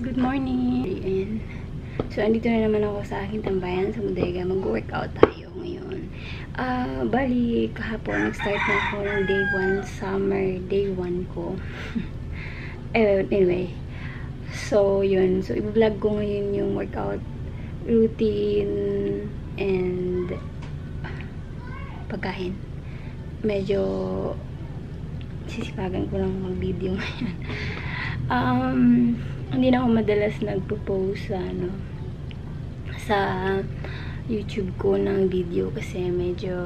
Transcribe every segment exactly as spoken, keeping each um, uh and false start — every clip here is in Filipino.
Good morning! Ayan. So, andito na naman ako sa aking tambayan sa bodega. Mag-workout tayo ngayon. Ah, uh, bali, kahapon, nag-start na ako ng day one, summer day one ko. eh, anyway. So, yun. So, i-vlog ko ngayon yung workout routine and pagkain. Medyo sisipagan ko lang mag-video ngayon. um, hindi na ako madalas nagpo-post sa, ano, sa YouTube ko ng video kasi medyo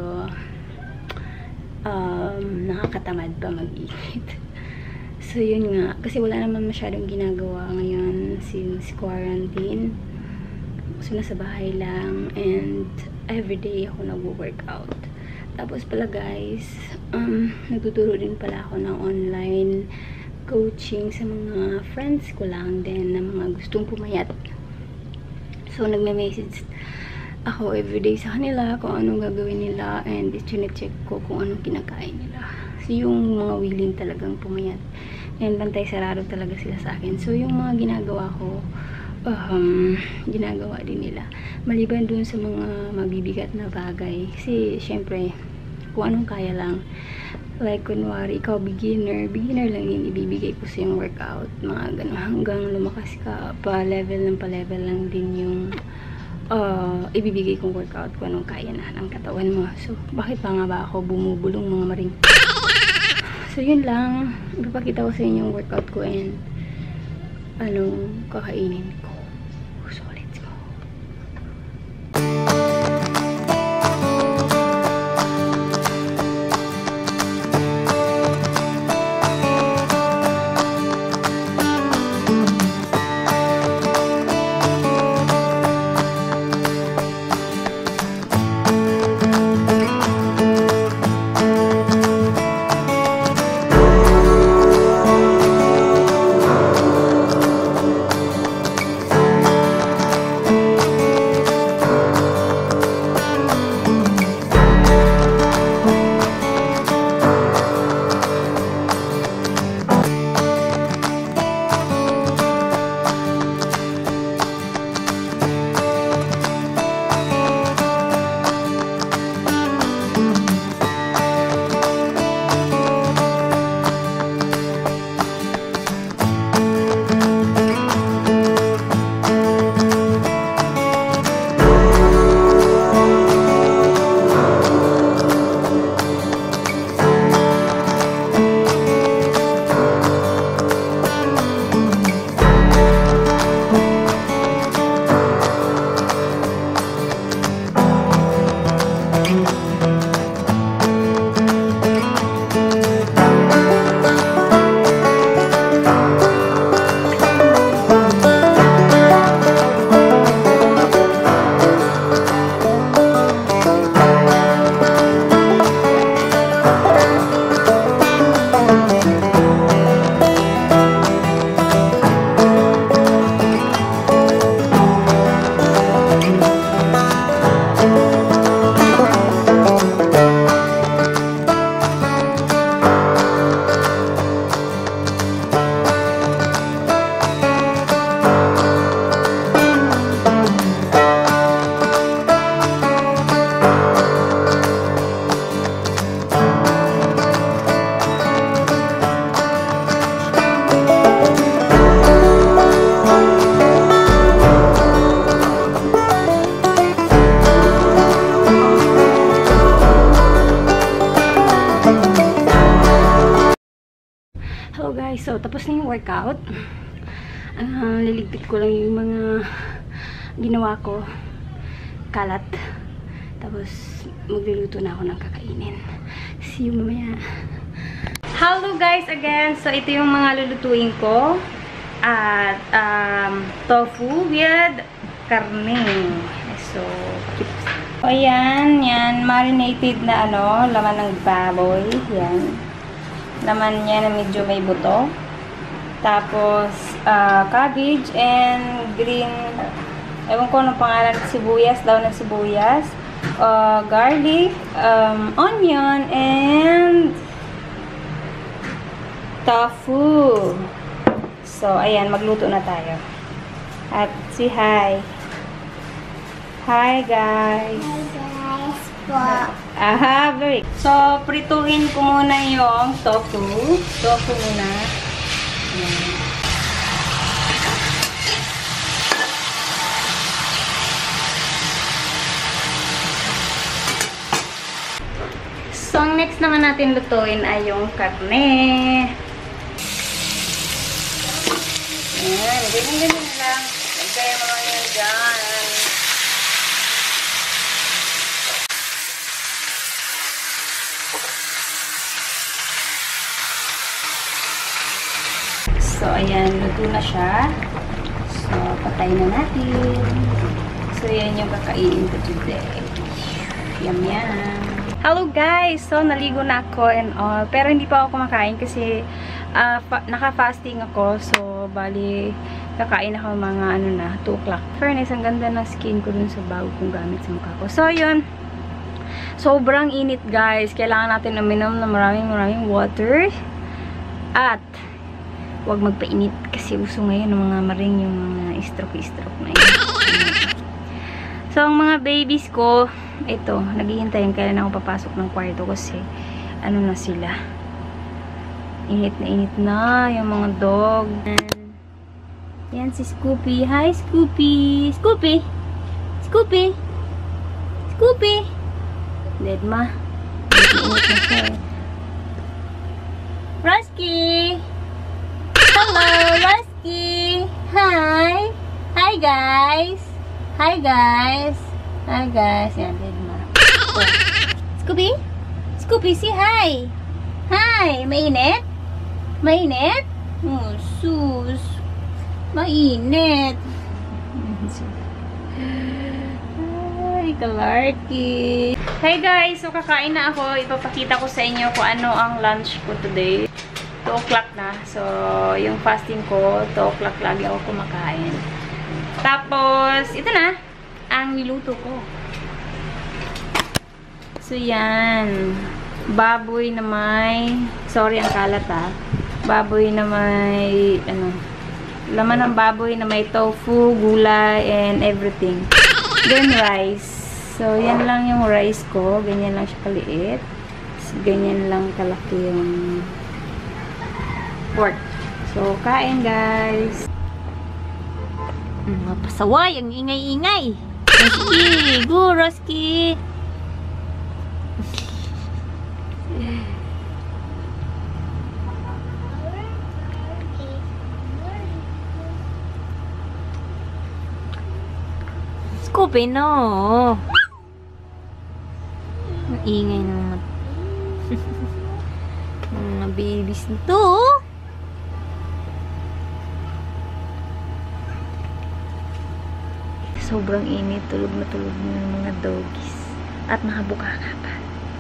um, nakakatamad pa mag-edit. So, yun nga. Kasi wala naman masyadong ginagawa ngayon since quarantine. So, nasa bahay lang and everyday ako nag-workout. Tapos pala guys, um, nagtuturo din pala ako ng online coaching sa mga friends ko lang din na mga gustong pumayat. So, nagme-message ako everyday sa kanila kung anong gagawin nila and check ko kung anong kinakain nila. So, yung mga willing talagang pumayat. And bantay sarado talaga sila sa akin. So, yung mga ginagawa ko, um, ginagawa din nila. Maliban dun sa mga mabibigat na bagay. Kasi, syempre, kung anong kaya lang. Like, kunwari, ikaw beginner, beginner lang yung ibibigay ko sa yung workout. Mga ganun. Hanggang lumakas ka, pa-level ng pa-level lang din yung uh, ibibigay kong workout kung anong kaya na ng katawan mo. So, bakit pa nga ba ako bumubulong mga maring? So, yun lang. Ipapakita ko sa inyo yung workout ko and anong kakainin ko. So, let's go. Hello guys, so tapos na yung workout. Uh, liligpit ko lang yung mga ginawa ko. Kalat. Tapos magluluto na ako ng kakainin. See you mamaya. Hello guys again. So ito yung mga lulutuin ko. At um, tofu with karne. So, chips. So ayan, yan. Marinated na ano, laman ng baboy. Yan. Laman niya na medyo may buto. Tapos, uh, cabbage and green, ewan ko anong pangalan, sibuyas, daw ng sibuyas. Uh, garlic, um, onion, and tofu. So, ayan, magluto na tayo. At si hi. Hi guys. Hi guys po. Aha, very. So, prituhin ko muna yung tofu. Tofu muna. Ayan. So, ang next naman natin lutuin ay yung karne. Ayan, ganyan-ganyan lang. Lagay mo lang yan dyan. So, ayan, luto na siya. So, patay na natin. So, yan yung kakainin ko today. Yum, yum. Hello guys! So, naligo na ako and all. Pero hindi pa ako kumakain kasi uh, naka-fasting ako. So, bali, kakain ako mga ano na, two o'clock. Fairness, ang ganda ng skin ko dun sa bago kong gamit sa mukha ko. So, yun. Sobrang init guys. Kailangan natin uminom ng maraming maraming water. At, huwag magpainit kasi uso ngayon ng mga maring yung mga stroke-stroke na yun. So, ang mga babies ko, ito, naghihintayin kailan ako papasok ng kwarto kasi ano na sila. Init na init na yung mga dog. Yan si Scoopy. Hi, Scoopy! Scoopy! Scoopy! Scoopy! Dead ma. Init na siya eh. Rusky! Hello, Rusky! Hi! Hi, guys! Hi, guys! Hi, guys! Yan, dead ma. Oh. Scoopy? Scoopy, say hi! Hi! Mainit? Mainit? Oh, sus! Mainit! Hi, Kalarky! Hi, guys! So, kakain na ako. Ipapakita ko sa inyo kung ano ang lunch ko today. two o'clock na. So, yung fasting ko, two o'clock lagi ako kumakain. Tapos, ito na, ang niluto ko. So, yan. Baboy na may, sorry ang kalat ha. Baboy na may, ano, laman ng baboy na may tofu, gulay, and everything. Then, rice. So, yan lang yung rice ko. Ganyan lang siya kaliit. Ganyan lang kalaki yung pork. So, kain guys. Mapasaway, ang ingay-ingay. Rusky, go Rusky. Scoopy, no. Ang ingay ng mga mga babies nito. Sobrang init, tulog na tulog ng mga doggies. At nakabukaka pa.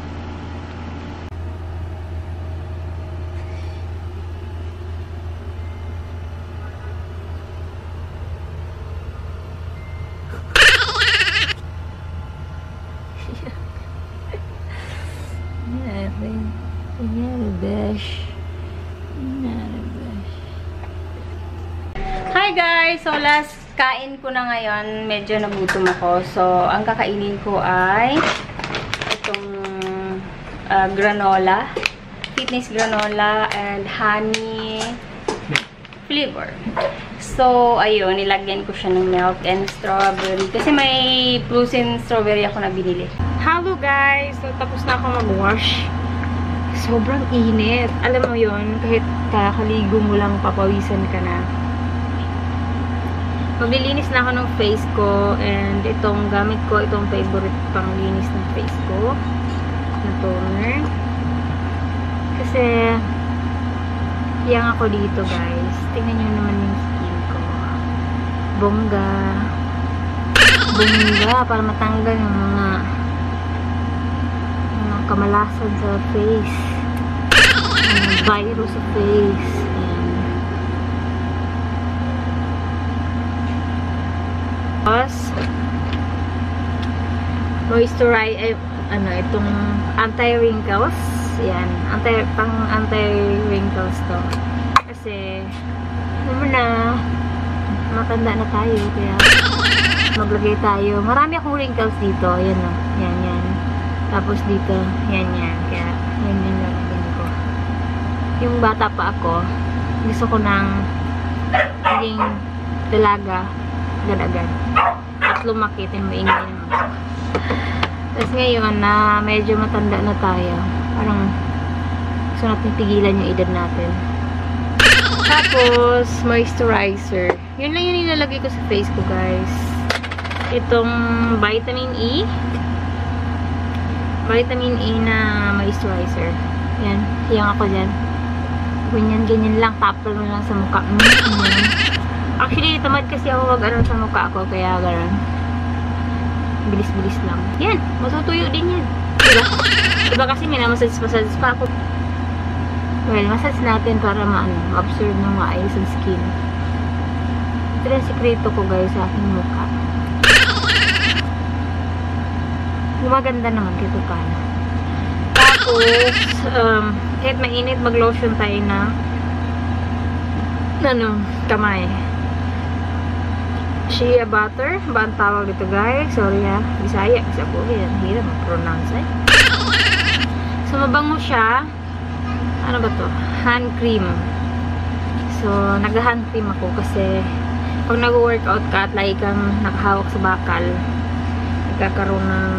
Hi guys! So last kain ko na ngayon, medyo nagutom ako. So, ang kakainin ko ay itong uh, granola. Fitness granola and honey flavor. So, ayun, nilagyan ko siya ng milk and strawberry. Kasi may frozen strawberry ako na binili. Hello guys! So, tapos na ako mag-wash. Sobrang init. Alam mo yun, kahit kakaligo mo lang, papawisan ka na. Maglilinis na ako ng face ko and itong gamit ko, itong favorite panglinis ng face ko na toner. Kasi yang ako dito guys. Tingnan nyo naman yung skin ko. Bongga. Bongga para matanggal yung mga mga kamalasan sa face. Yung virus sa face. Tapos, moisturize, eh, ano, itong anti-wrinkles. Yan. Anti, pang anti-wrinkles to. Kasi, naman na, matanda na tayo, kaya maglagay tayo. Marami akong wrinkles dito. Yan o. Yan, yan. Tapos dito, yan, yan. Kaya, yan, yan lalagyan ko. Yung bata pa ako, gusto ko nang maging dalaga agad-agad. At lumaki, tin maingay naman. Tapos ngayon na medyo matanda na tayo, parang gusto natin pigilan yung edad natin. Tapos, moisturizer. Yun lang yung nilalagay ko sa face ko, guys. Itong vitamin E. Vitamin E na moisturizer. Yan. Hiyang ako dyan. Ganyan, ganyan lang. Tapal mo lang sa mukha. Mm -hmm. Actually, tamad kasi ako mag-ano sa mukha ko. Kaya gano'n. Bilis-bilis lang. Yan. Matutuyo din yan. Diba? Diba kasi minamassage-massage pa ako. Well, massage natin para ma-absorb ng maayos ang skin. Ito yung sikreto ko, guys, sa aking mukha. Gumaganda naman kito ka na. Tapos, um, kahit mainit, mag-lotion tayo na ano, kamay. Shea butter. Ba ang tawag dito, guys? Sorry ha. Bisaya. Kasi ako, yan. Hirap mag-pronounce eh. So, mabango siya. Ano ba to? Hand cream. So, nag-hand cream ako kasi pag nag-workout ka at lagi kang nakahawak sa bakal, nagkakaroon ng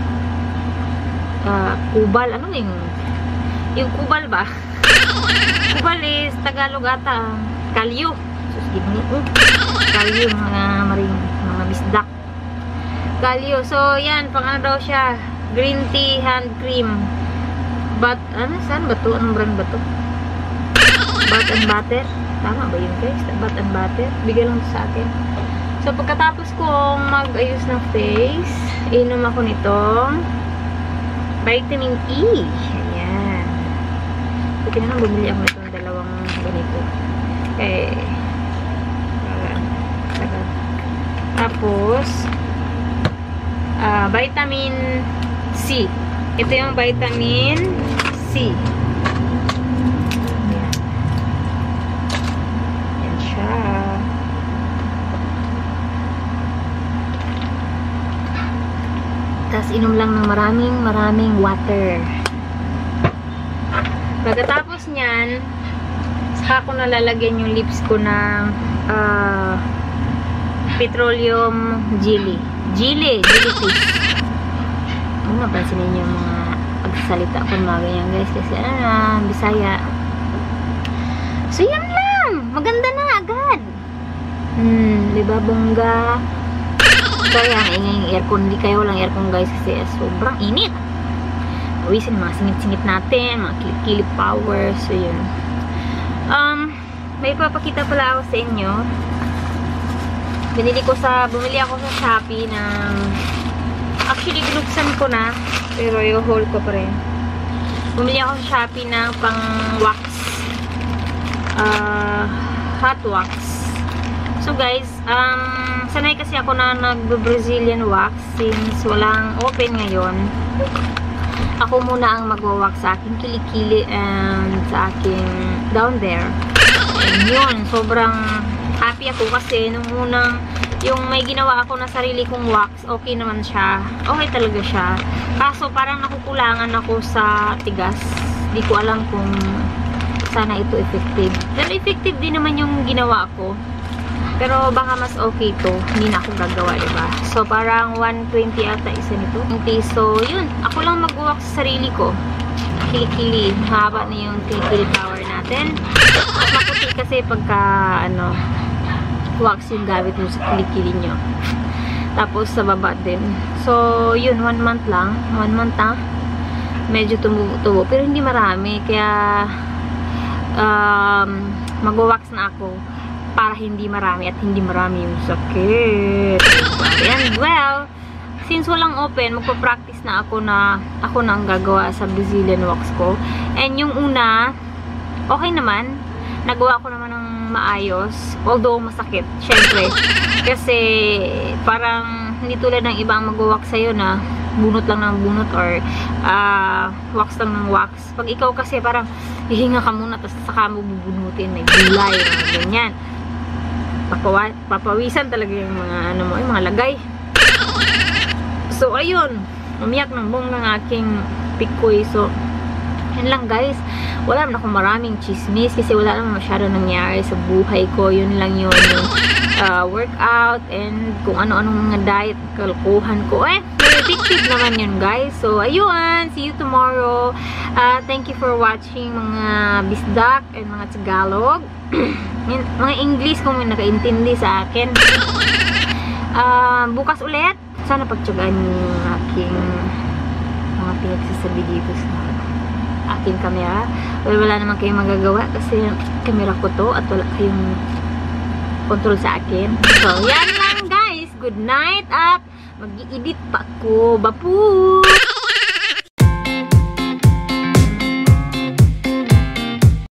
uh, kubal. Ano yung yung kubal ba? Kubal is Tagalog ata. Kalyo. Sus, gini. Kalyo, mga maring, mga bisdak. Kalyo. So, yan. Pang ano daw siya? Green tea hand cream. But, ano, saan ba to? Anong brand ba to? Bath and Butter? Tama ba yun, guys? Bath and Butter? Bigay lang sa akin. So, pagkatapos kong mag-ayos ng face, inom ako nitong vitamin E. Ayan. Buti na lang bumili ako nitong dalawang ganito. Eh, tagal. Tapos, uh, vitamin C. Ito yung vitamin C. Ayan. Ayan siya. Tapos inom lang ng maraming maraming water. Pagkatapos nyan, saka ko nalalagyan yung lips ko ng uh, petroleum jelly. Jelly. Jelly fish. Ano, pansin ninyo yung mga pagsasalita ko mga ganyan, guys. Kasi ano na, Bisaya. So, yan lang. Maganda na agad. Hmm, diba, bongga. Kaya, ingay yung aircon. Hindi kayo walang aircon, guys. Kasi sobrang init. Uwisin mga singit-singit natin. Mga kilip-kilip power. So, yun. Um, may papakita pala ako sa inyo. Binili ko sa, bumili ako sa Shopee ng actually, binuksan ko na. Pero yung hold ko pa rin. Bumili ako sa Shopee ng pang wax. Uh, hot wax. So guys, um, sanay kasi ako na nag-Brazilian wax. Since walang open ngayon, ako muna ang magwa-wax sa aking kilikili and sa aking down there. And yun, sobrang happy ako kasi nung unang yung may ginawa ako na sarili kong wax, okay naman siya. Okay talaga siya. Kaso parang nakukulangan ako sa tigas. Di ko alam kung sana ito effective. Pero effective din naman yung ginawa ko. Pero baka mas okay to. Hindi na ako gagawa, diba? So parang one twenty ata isa nito. So yun. Ako lang mag-wax sa sarili ko. Kilikili. Haba na yung kilikili power natin. At maputi kasi pagka ano wax yung gamit mo sa kilikili nyo. Tapos sa baba din. So, yun, one month lang. One month na. Medyo tumubo-tubo. Pero hindi marami. Kaya, um, mag-wax na ako para hindi marami at hindi marami yung sakit. And well, since walang open, magpa-practice na ako na ako na ang gagawa sa Brazilian wax ko. And yung una, okay naman. Nagawa ko naman ng maayos, although masakit, syempre. Kasi parang hindi tulad ng ibang mag-wax sa'yo na bunot lang ng bunot or uh, wax lang ng wax. Pag ikaw kasi parang hihinga ka muna tapos saka mo bubunutin, may gulay, ganyan. papawa, papawisan talaga yung mga ano mo, yung mga lagay. So ayun, umiyak ng buong ng aking pikoy. So yan lang guys, wala naman akong maraming chismis kasi wala naman masyado nangyari sa buhay ko. Yun lang yun, yung uh, workout and kung ano-anong mga diet kalkuhan ko. Eh, may addictive naman yun guys. So ayun, see you tomorrow. Uh, thank you for watching mga Bisdak and mga Tagalog. Mga English kung may nakaintindi sa akin. Uh, bukas ulit, sana pagtsagaan yung aking mga pinagsasabi dito sa aking camera. Well, wala naman kayong magagawa kasi camera ko to at wala kayong control sa akin. So, yan lang guys. Good night at mag-i-edit pa ako. Bapu!